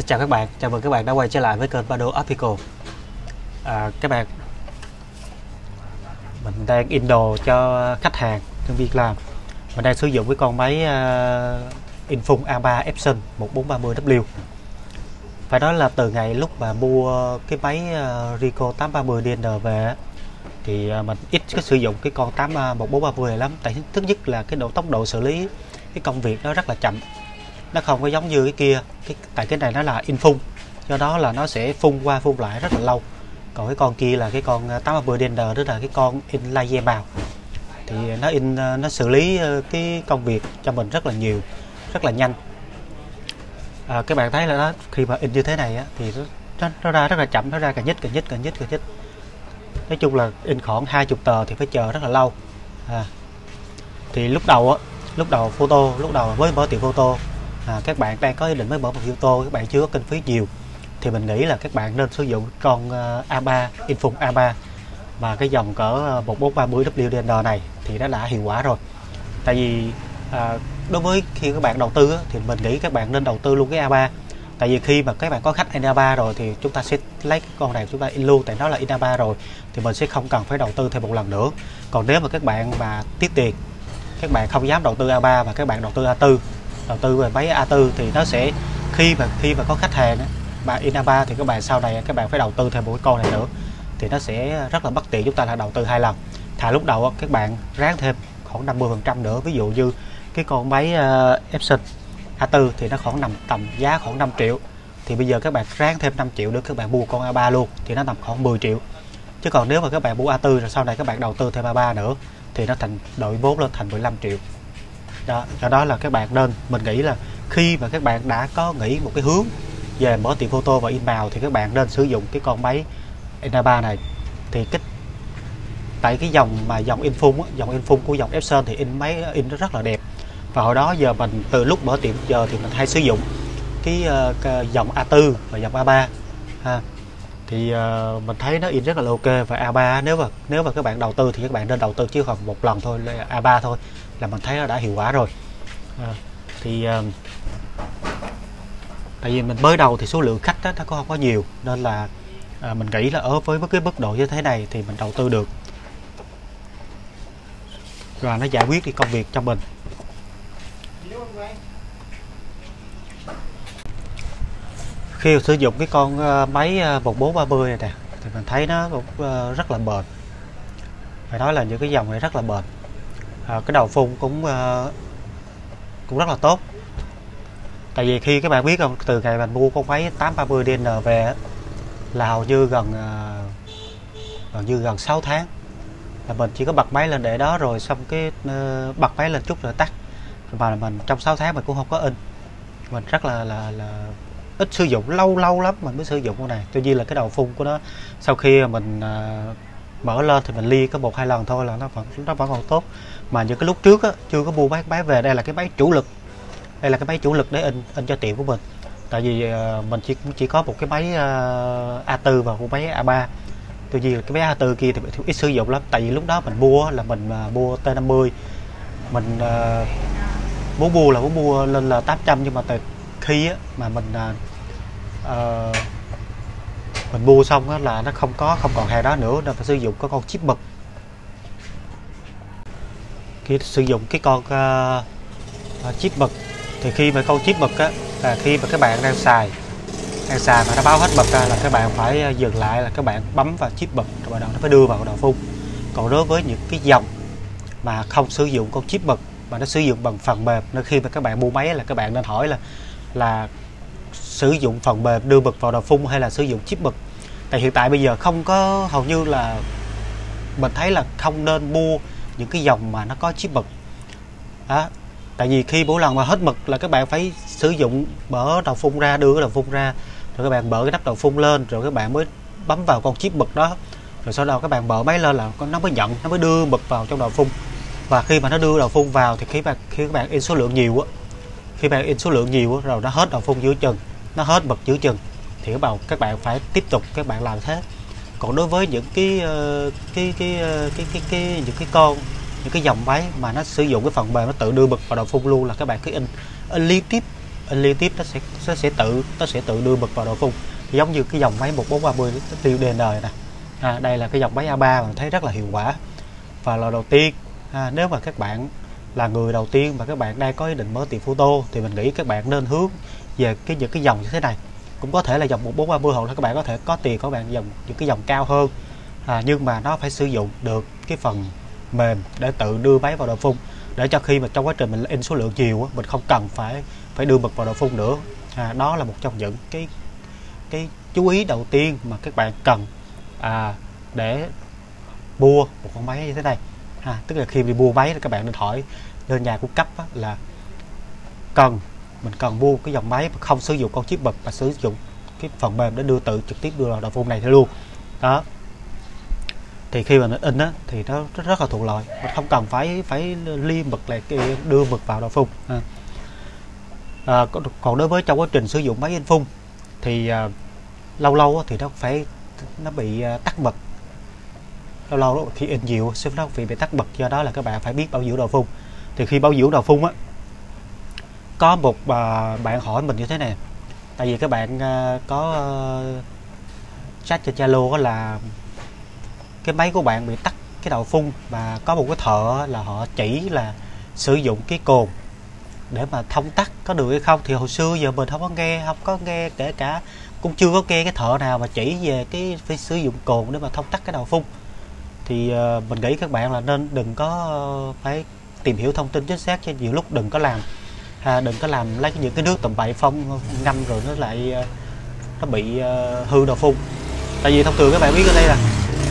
Chào các bạn, chào mừng các bạn đã quay trở lại với kênh Bado Optical. Các bạn, mình đang in đồ cho khách hàng nhân viên làm. Mình đang sử dụng cái con máy Infun A3 Epson 1430W. Phải nói là từ ngày lúc mà mua cái máy Ricoh 830DN về thì mình ít có sử dụng cái con 1430 này lắm. Tại thứ nhất là cái tốc độ xử lý cái công việc nó rất là chậm, nó không có giống như cái kia. Tại cái này nó là in phun, do đó là nó sẽ phun qua phun lại rất là lâu. Còn cái con kia là cái con 830DN, tức là cái con in laser màu, thì nó xử lý cái công việc cho mình rất là nhiều, rất là nhanh. Các bạn thấy là đó, khi mà in như thế này á, thì nó ra rất là chậm, nó ra càng nhích. Nói chung là in khoảng 20 tờ thì phải chờ rất là lâu. Thì lúc đầu với mở tiệm photo, các bạn đang có ý định mới mở một photo, các bạn chưa có kinh phí nhiều, thì mình nghĩ là các bạn nên sử dụng con A3 Infun A3 và cái dòng cỡ 1430WDN này thì nó đã hiệu quả rồi. Tại vì đối với khi các bạn đầu tư thì mình nghĩ các bạn nên đầu tư luôn cái A3. Tại vì khi mà các bạn có khách in A3 rồi thì chúng ta sẽ lấy cái con này chúng ta in luôn, tại nó là in A3 rồi thì mình sẽ không cần phải đầu tư thêm một lần nữa. Còn nếu mà các bạn mà tiếc tiền, các bạn không dám đầu tư A3 và các bạn đầu tư A4, đầu tư về máy A4 thì nó sẽ khi mà có khách hàng mà in A3 thì các bạn sau này các bạn phải đầu tư thêm một cái con này nữa thì nó sẽ rất là bất tiện. Chúng ta là đầu tư 2 lần. Thà lúc đầu các bạn ráng thêm khoảng 50% nữa. Ví dụ như cái con máy Epson A4 thì nó khoảng nằm tầm giá khoảng 5 triệu, thì bây giờ các bạn ráng thêm 5 triệu nữa các bạn mua con A3 luôn thì nó nằm khoảng 10 triệu. Chứ còn nếu mà các bạn mua A4 rồi sau này các bạn đầu tư thêm A3 nữa thì nó thành đội vốn lên thành 15 triệu. Do đó là các bạn nên, mình nghĩ là khi mà các bạn đã có nghĩ một cái hướng về mở tiệm photo và in màu thì các bạn nên sử dụng cái con máy in A3 này. Thì tại cái dòng Infun của dòng Epson thì máy in nó rất là đẹp. Và hồi đó giờ mình từ lúc mở tiệm giờ thì mình hay sử dụng cái dòng A4 và dòng A3 thì mình thấy nó in rất là ok. Và A3 nếu mà các bạn đầu tư thì các bạn nên đầu tư chứ còn một lần thôi A3 thôi là mình thấy nó đã hiệu quả rồi. Tại vì mình mới đầu thì số lượng khách đó, nó không có nhiều, nên là mình nghĩ là với cái mức độ như thế này thì mình đầu tư được và nó giải quyết đi công việc cho mình. Khi sử dụng cái con máy 1430 này nè thì mình thấy nó cũng rất là bền. Phải nói là những cái dòng này rất là bền. Cái đầu phun cũng rất là tốt. Tại vì khi các bạn biết không, từ ngày mình mua con máy 830DN về là hầu như gần 6 tháng là mình chỉ có bật máy lên để đó, rồi xong cái bật máy lên chút rồi tắt, và mình trong 6 tháng mình cũng không có in. Mình rất là ít sử dụng, lâu lắm mình mới sử dụng con này. Tuy nhiên là cái đầu phun của nó sau khi mình mở lên thì mình lia có 1-2 lần thôi là nó vẫn còn tốt. Mà những cái lúc trước chưa có mua máy về, đây là cái máy chủ lực, để in cho tiệm của mình. Tại vì mình chỉ có một cái máy A4 và một máy A3. Tuy nhiên cái máy A4 kia thì ít sử dụng lắm. Tại vì lúc đó mình mua là mình mua T50, mình muốn mua lên là 800, nhưng mà từ khi mà mình mua xong là nó không còn hàng đó nữa, nên phải sử dụng có con chip mực. Khi sử dụng cái con chip mực thì khi mà con chip mực khi mà các bạn đang xài mà nó báo hết mực ra là các bạn phải dừng lại, là các bạn bấm vào chip mực rồi nó phải đưa vào đầu phun. Còn đối với những cái dòng mà không sử dụng con chip mực mà nó sử dụng bằng phần mềm, nên khi mà các bạn mua máy là các bạn nên hỏi là sử dụng phần mềm đưa mực vào đầu phun hay là sử dụng chip mực. Tại hiện tại bây giờ không có, hầu như là mình thấy là không nên mua những cái dòng mà nó có chip mực đó. Tại vì khi mỗi lần mà hết mực là các bạn phải sử dụng mở đầu phun ra, đưa cái đầu phun ra, rồi các bạn mở cái nắp đầu phun lên, rồi các bạn mới bấm vào con chip mực đó, rồi sau đó các bạn mở máy lên là nó mới đưa mực vào trong đầu phun. Và khi mà nó đưa đầu phun vào thì khi các bạn in số lượng nhiều rồi nó hết đầu phun giữa chừng, nó hết mực giữa chừng thì các bạn phải tiếp tục các bạn làm thế. Còn đối với những cái dòng máy mà nó sử dụng cái phần mềm nó tự đưa mực vào đầu phun luôn là các bạn cứ in liên tiếp in liên tiếp nó sẽ tự đưa mực vào đầu phun, giống như cái dòng máy 1430 DN này nè. Đây là cái dòng máy A3 mà thấy rất là hiệu quả. Và lần đầu tiên nếu mà các bạn là người đầu tiên mà các bạn đang có ý định mở tiệm photo thì mình nghĩ các bạn nên hướng về những cái dòng như thế này. Cũng có thể là dòng 1430 hoặc là các bạn có thể có tiền các bạn dòng những cái dòng cao hơn, nhưng mà nó phải sử dụng được cái phần mềm để tự đưa máy vào đầu phun, để cho khi mà trong quá trình mình in số lượng nhiều mình không cần phải đưa mực vào đầu phun nữa. Đó là một trong những cái chú ý đầu tiên mà các bạn cần để mua một con máy như thế này. Tức là khi đi mua máy thì các bạn nên hỏi lên nhà cung cấp là mình cần mua cái dòng máy mà không sử dụng con chip mực mà sử dụng cái phần mềm để trực tiếp đưa vào đầu phun này thôi luôn đó. Thì khi mà mình in thì nó rất là thuận lợi, mình không cần phải liên mực lại đưa mực vào đầu phun. Còn đối với trong quá trình sử dụng máy in phun thì lâu lâu thì nó bị tắc mực, lâu khi in nhiều nó bị tắc mực, do đó là các bạn phải biết bảo dưỡng đầu phun. Thì khi bảo dưỡng đầu phun có một bạn hỏi mình như thế này, tại vì các bạn có chat trên Zalo là cái máy của bạn bị tắc cái đầu phun, và có một cái thợ là họ chỉ là sử dụng cái cồn để mà thông tắc có được hay không. Thì hồi xưa giờ mình không có nghe, kể cả cũng chưa có nghe cái thợ nào mà chỉ về cái phải sử dụng cồn để mà thông tắc cái đầu phun. Thì mình nghĩ các bạn là nên đừng có phải tìm hiểu thông tin chính xác, cho nhiều lúc đừng có làm lấy những cái nước tầm bậy phong ngâm rồi nó bị hư đầu phun. Tại vì thông thường các bạn biết ở đây là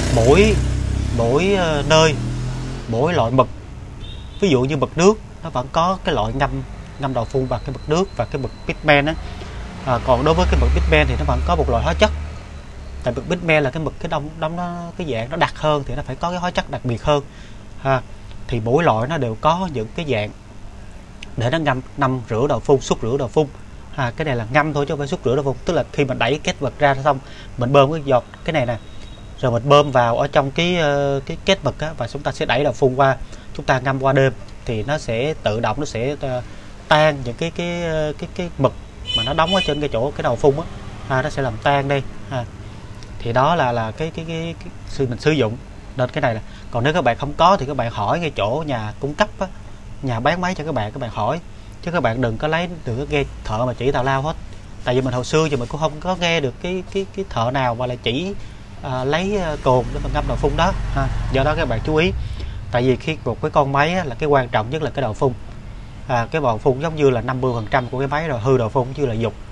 mỗi nơi mỗi loại mực, ví dụ như mực nước nó vẫn có cái loại ngâm đầu phun bằng cái mực nước và cái mực pigment còn đối với cái mực pigment thì nó vẫn có một loại hóa chất. Tại mực pigment là cái mực cái dạng nó đặc hơn thì nó phải có cái hóa chất đặc biệt hơn. Thì mỗi loại nó đều có những cái dạng để nó ngâm rửa đầu phun, xúc rửa đầu phun. Cái này là ngâm thôi chứ không phải xúc rửa đầu phun, tức là khi mình đẩy kết vật ra xong mình bơm cái giọt cái này nè, rồi mình bơm vào ở trong cái kết mực và chúng ta sẽ đẩy đầu phun qua, chúng ta ngâm qua đêm thì nó sẽ tự động nó sẽ tan những cái mực mà nó đóng ở trên cái đầu phun nó sẽ làm tan đi. Thì đó là cái sự mình sử dụng nên cái này. Còn nếu các bạn không có thì các bạn hỏi ngay chỗ nhà cung cấp nhà bán máy cho các bạn hỏi, chứ các bạn đừng có nghe thợ mà chỉ tào lao hết. Tại vì mình hồi xưa thì mình cũng không có nghe được cái thợ nào mà lại chỉ lấy cồn để mà ngâm đầu phun đó. Do đó các bạn chú ý, tại vì khi một cái con máy là cái quan trọng nhất là cái đầu phun. Cái đầu phun giống như là 50% của cái máy rồi, hư đầu phun chứ là dục.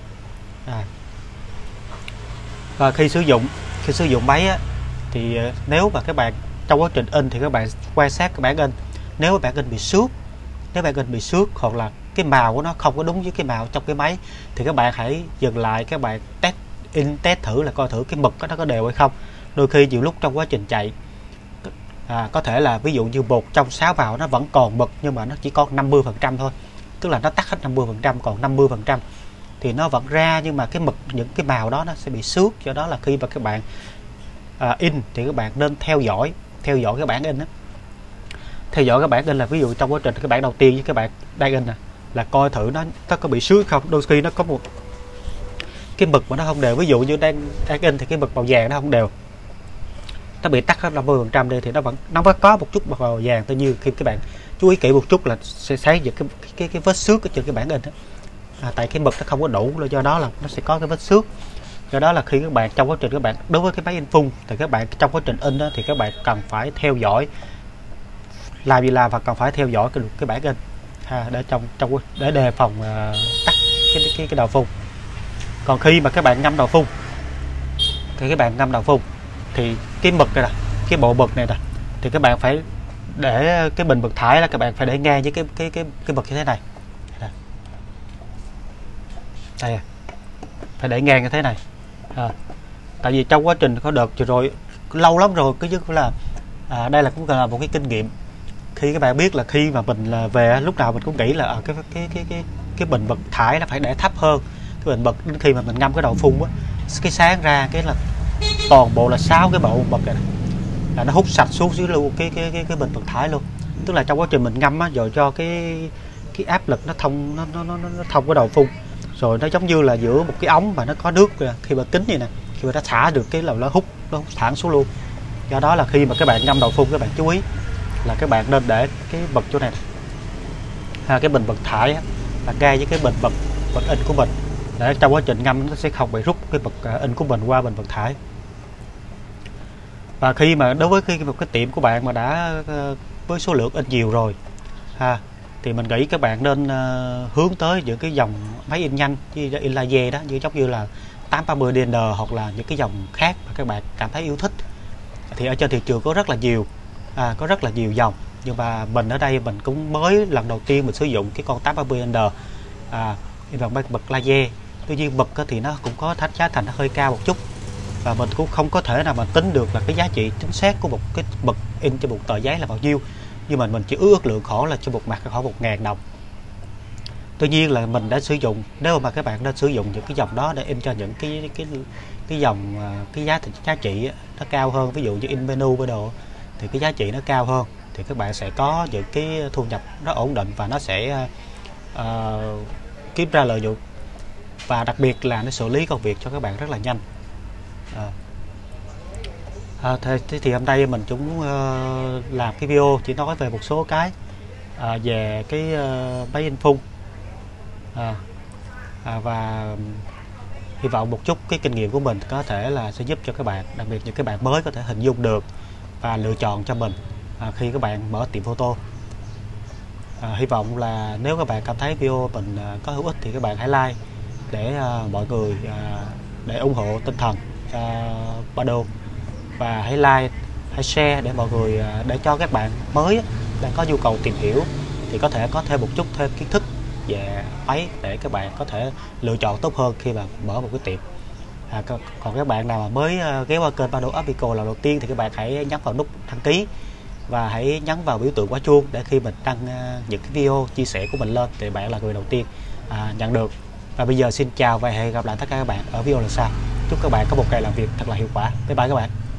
Và khi sử dụng máy thì nếu mà các bạn trong quá trình in thì các bạn quan sát các bản in, nếu bản in bị xước hoặc là cái màu của nó không có đúng với cái màu trong cái máy thì các bạn hãy dừng lại, các bạn test thử là coi thử cái mực nó có đều hay không. Đôi khi nhiều lúc trong quá trình chạy có thể là ví dụ như một trong 6 vào nó vẫn còn mực nhưng mà nó chỉ còn 50% thôi, tức là nó tắt hết 50%, còn 50% thì nó vẫn ra, nhưng mà cái mực những cái màu đó nó sẽ bị xước. Do đó là khi mà các bạn in thì các bạn nên theo dõi cái bản in theo dõi cái bản in là ví dụ trong quá trình cái bản đầu tiên với các bạn đang in là coi thử nó có bị xước không. Đôi khi nó có một cái mực mà nó không đều, ví dụ như đang in thì cái mực màu vàng nó không đều, nó bị tắt hết 50% đi thì nó vẫn có một chút màu vàng. Tuy nhiên khi các bạn chú ý kỹ một chút là sẽ thấy được cái vết xước ở trên cái bản in tại cái mực nó không có đủ, do đó là nó sẽ có cái vết xước. Do đó là khi các bạn trong quá trình các bạn đối với cái máy in phun thì các bạn trong quá trình in thì các bạn cần phải theo dõi, làm gì làm và cần phải theo dõi cái bản in để đề phòng tắt cái đầu phun. Còn khi mà các bạn ngâm đầu phun thì cái mực này nè, cái bộ mực này nè, thì các bạn phải để cái bình mực thải là các bạn phải để ngang với cái mực như thế này. Đây phải để ngang như thế này. Tại vì trong quá trình có đợt rồi lâu lắm rồi, cứ như là đây là cũng là một cái kinh nghiệm. Khi các bạn biết là khi mà mình về lúc nào mình cũng nghĩ là cái bình mực thải nó phải để thấp hơn cái bình mực. Đến khi mà mình ngâm cái đầu phun cái sáng ra cái là toàn bộ là 6 cái bộ mực này là nó hút sạch xuống dưới luôn cái bình mực thải luôn. Tức là trong quá trình mình ngâm rồi cho cái áp lực nó thông cái đầu phun rồi nó giống như là giữa một cái ống và nó có nước khi mà kính như nè, khi mà nó xả được cái là nó hút thẳng xuống luôn. Do đó là khi mà các bạn ngâm đầu phun, các bạn chú ý là các bạn nên để cái bật chỗ này, cái bình bật thải là ngay với cái bình bật in của mình, để trong quá trình ngâm nó sẽ không bị rút cái bật in của mình qua bình bật thải. Và khi mà đối với một cái tiệm của bạn mà đã với số lượng in nhiều rồi thì mình nghĩ các bạn nên hướng tới những cái dòng máy in nhanh như in laser đó, giống như là 830 DN hoặc là những cái dòng khác mà các bạn cảm thấy yêu thích. Thì ở trên thị trường có rất là nhiều dòng, nhưng mà mình ở đây mình cũng mới lần đầu tiên mình sử dụng cái con 830 DN in bằng bật laser. Tuy nhiên bật thì nó cũng có giá thành nó hơi cao một chút, và mình cũng không có thể nào mà tính được là cái giá trị chính xác của một cái bật in cho một tờ giấy là bao nhiêu, nhưng mà mình chỉ ước lượng khổ là cho một mặt khoảng 1.000 đồng. Tuy nhiên là mình đã sử dụng, nếu mà các bạn nên sử dụng những cái dòng đó để in cho những cái dòng cái giá trị nó cao hơn, ví dụ như in menu với đồ thì cái giá trị nó cao hơn, thì các bạn sẽ có những cái thu nhập nó ổn định và nó sẽ kiếm ra lợi nhuận, và đặc biệt là nó xử lý công việc cho các bạn rất là nhanh. Thì hôm nay mình cũng làm cái video chỉ nói về một số cái về cái máy in phun, và hy vọng một chút cái kinh nghiệm của mình có thể là sẽ giúp cho các bạn, đặc biệt những các bạn mới có thể hình dung được và lựa chọn cho mình khi các bạn mở tiệm photo. Hy vọng là nếu các bạn cảm thấy video mình có hữu ích thì các bạn hãy like để mọi người để ủng hộ tinh thần cho Bado, và hãy like, hãy share để mọi người, để cho các bạn mới đang có nhu cầu tìm hiểu thì có thể có thêm một chút thêm kiến thức về máy để các bạn có thể lựa chọn tốt hơn khi mà mở một cái tiệm. Còn các bạn nào mà mới ghé qua kênh Bado Official lần đầu tiên thì các bạn hãy nhấn vào nút đăng ký và hãy nhấn vào biểu tượng quả chuông để khi mình đăng những cái video chia sẻ của mình lên thì bạn là người đầu tiên nhận được. Và bây giờ xin chào và hẹn gặp lại tất cả các bạn ở video lần sau. Chúc các bạn có một ngày làm việc thật là hiệu quả. Bye bye các bạn.